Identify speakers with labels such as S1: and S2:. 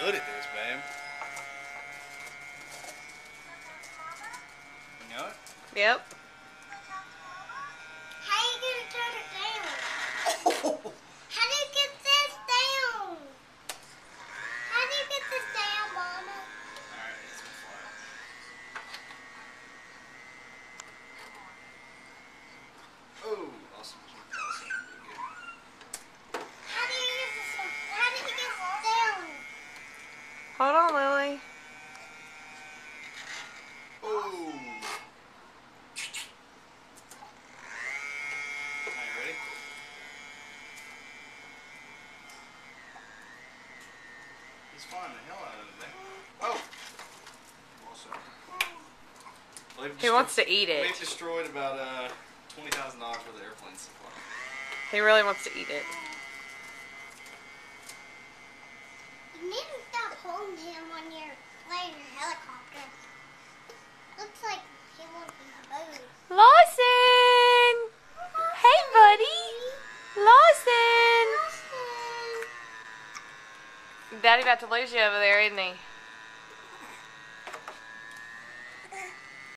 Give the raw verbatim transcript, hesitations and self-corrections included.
S1: good at this, babe. You know it?
S2: Yep.
S3: How are you gonna turn it down? How do you get this down? How do you get this down, Mama?
S1: Alright, it's gonna fly. Oh, awesome. Awesome. Really good.
S3: How do you get this down? How do you get this down?
S2: Hold on, Lily.
S1: Oh. Are you ready? He's flying the hell out of it there. Oh! Also. Well,
S2: He wants to eat
S1: We've
S2: it.
S1: destroyed about uh, twenty thousand dollars worth of airplane supply.
S2: He really wants to eat it.
S3: You need to stop holding him when you're flying your helicopter. Looks like he wants to move.
S2: Lawson! Hey, buddy! Lawson! Daddy about to lose you over there, isn't he?